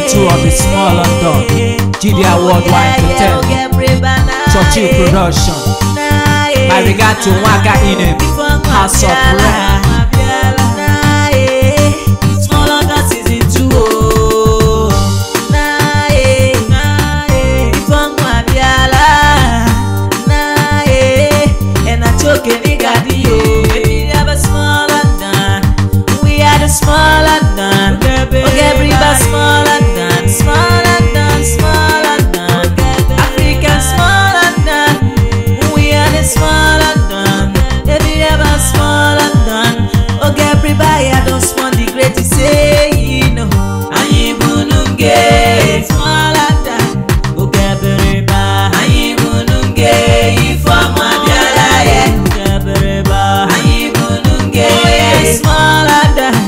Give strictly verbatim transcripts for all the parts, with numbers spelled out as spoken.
two of the small London, G D R Worldwide Entertainment, Churchill Production. My regard to Waka Inem, House of Rap. Small London season two. Small London, okay, bring back small London, small London, small London, African small London, we are the small London, every ever small London, okay, everybody I don't want the great to say, you know, I bununge, small London, okay, everybody, I bununge, if I'm a biala, okay, everybody, I bununge, small London.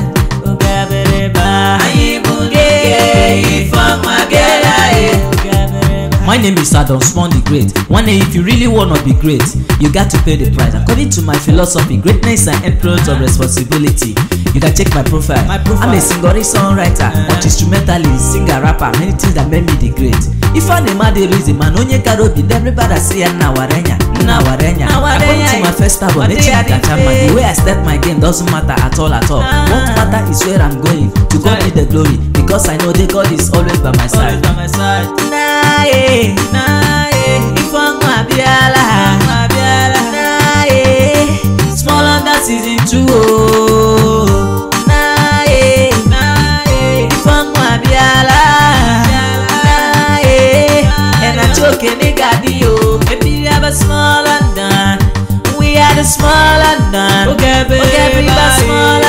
My name is Adam Small the Great. One day if you really wanna be great, you got to pay the price. According to my philosophy, greatness and influence of responsibility. You can check my profile. my profile. I'm a singer, songwriter, uh, multi-instrumentalist, singer, rapper, many things that made me the great. If I name the reason, man, onye karobi, everybody say na warenya, na warenya. According to my first album, the way I step my game doesn't matter at all, at all. What matter is where I'm going. To God be the glory, because I know that God is always by my side. By my side. Nah, eh, nah, eh. If I'm a biala, a biala, nah, eh. Small London season two. Oh. Nah, eh, nah, eh. If I'm a biala, nah, eh. And I choke a nigga dio. If you have a small London, we are the small London. Okay, baby, small